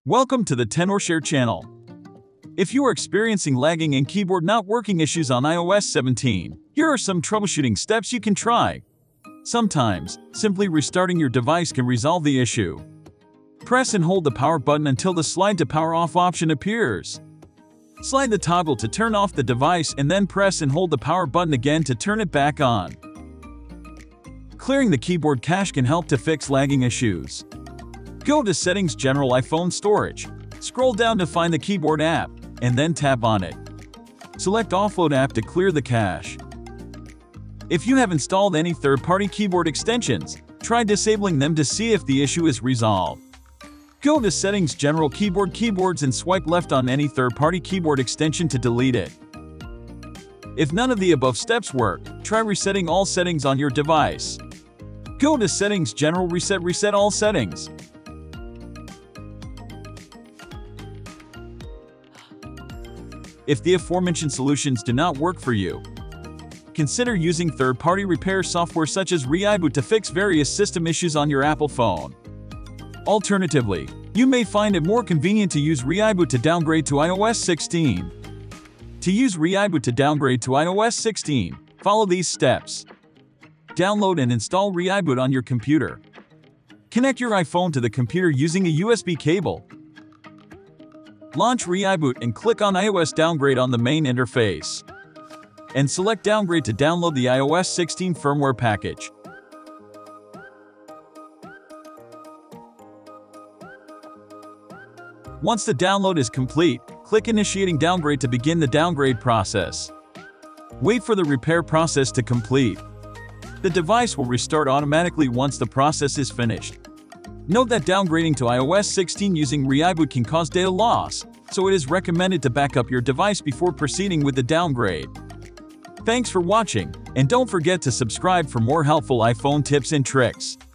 Welcome to the Tenorshare channel. If you are experiencing lagging and keyboard not working issues on iOS 17, here are some troubleshooting steps you can try. Sometimes, simply restarting your device can resolve the issue. Press and hold the power button until the slide to power off option appears. Slide the toggle to turn off the device and then press and hold the power button again to turn it back on. Clearing the keyboard cache can help to fix lagging issues. Go to Settings, General iPhone Storage. Scroll down to find the keyboard app, and then tap on it. Select Offload app to clear the cache. If you have installed any third-party keyboard extensions, try disabling them to see if the issue is resolved. Go to Settings, General Keyboards and swipe left on any third-party keyboard extension to delete it. If none of the above steps work, try resetting all settings on your device. Go to Settings, General Reset all settings. If the aforementioned solutions do not work for you, consider using third-party repair software such as iBoot to fix various system issues on your Apple phone. Alternatively, you may find it more convenient to use iBoot to downgrade to iOS 16. To use iBoot to downgrade to iOS 16, follow these steps. Download and install iBoot on your computer. Connect your iPhone to the computer using a USB cable. Launch iBoot and click on iOS Downgrade on the main interface. And select Downgrade to download the iOS 16 firmware package. Once the download is complete, click Initiating Downgrade to begin the downgrade process. Wait for the repair process to complete. The device will restart automatically once the process is finished. Note that downgrading to iOS 16 using iBoot can cause data loss, so it is recommended to back up your device before proceeding with the downgrade. Thanks for watching, and don't forget to subscribe for more helpful iPhone tips and tricks.